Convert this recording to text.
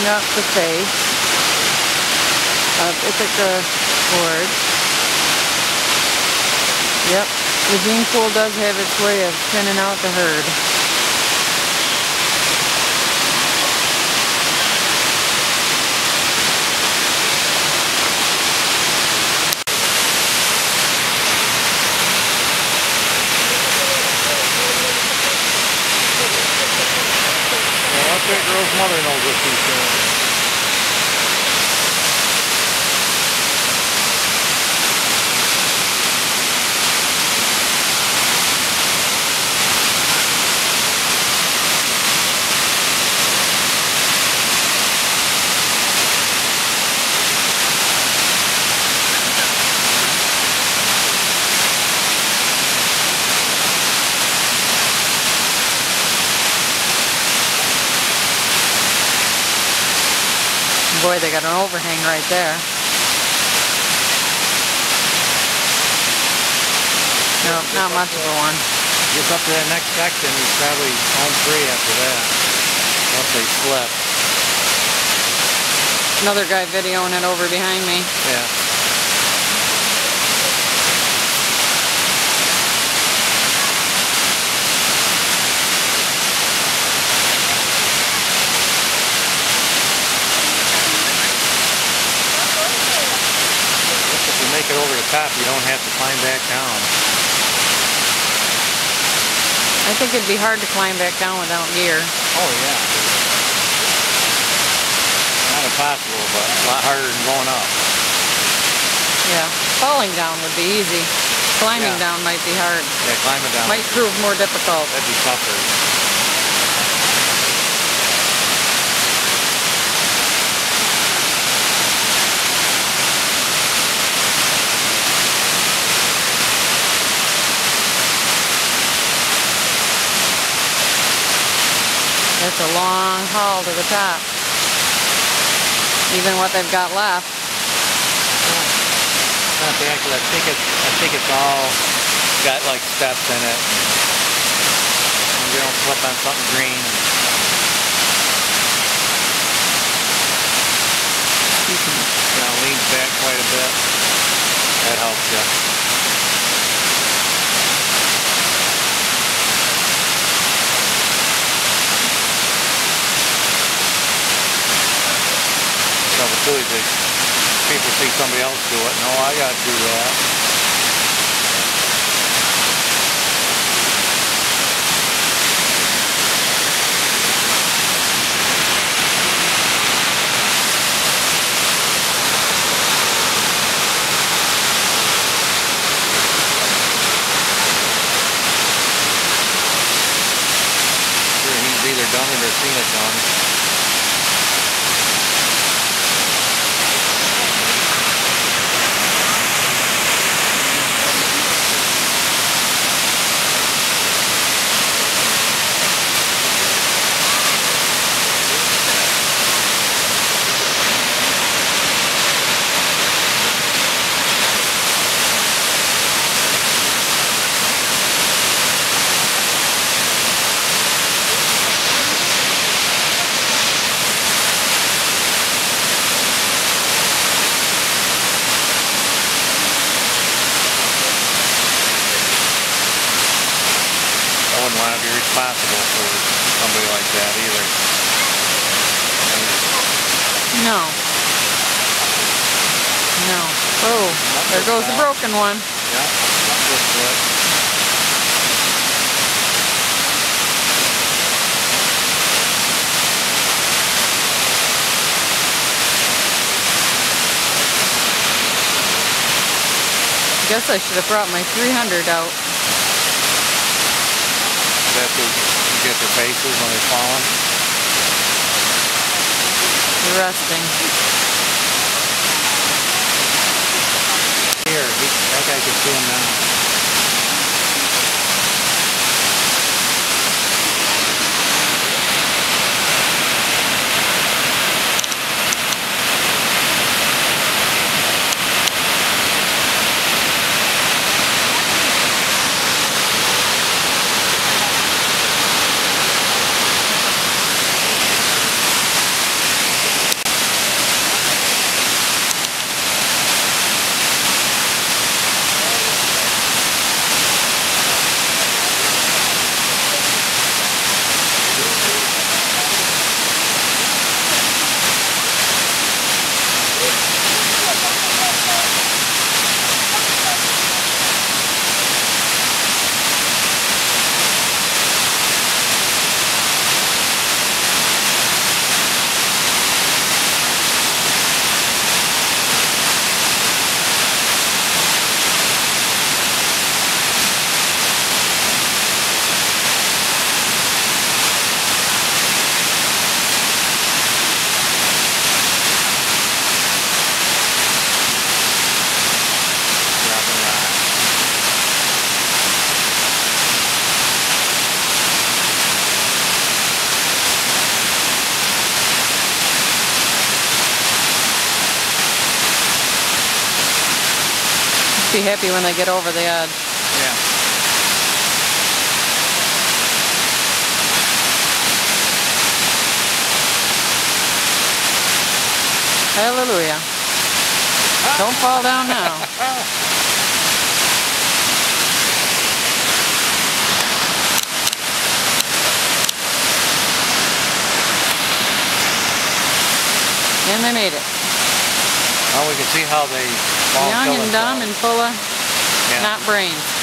going up the face of Ithaca Gorge. Yep, the gene pool does have its way of thinning out the herd. That girl's mother knows what she's doing. Boy, they got an overhang right there. No, not much of a one. Gets up to that next section, he's probably home free after that. Once they slip. Another guy videoing it over behind me. Yeah. Make it over the top, you don't have to climb back down. I think it'd be hard to climb back down without gear. Oh yeah. Not impossible, but a lot harder than going up. Yeah, falling down would be easy. Climbing down might be hard. Yeah, climbing down might prove more difficult. That'd be tougher. It's a long haul to the top. Even what they've got left. Not bad, 'cause I think it's all got like steps in it. And you don't slip on something green. You know, leans back quite a bit. That helps you. Too easy. People see somebody else do it. No, I gotta do that. Sure, he's either done it or seen it done. I wouldn't want to be responsible for somebody like that either. No. No. Oh, there goes the broken one. Yeah, just good. Guess I should have brought my 300 out. That's what you get their faces when they're falling. They're resting. Here, that guy can see him now. Be happy when they get over the edge. Yeah. Hallelujah. Don't fall down now. And they made it. Well, we can see how they fall Young and dumb and full of not brains.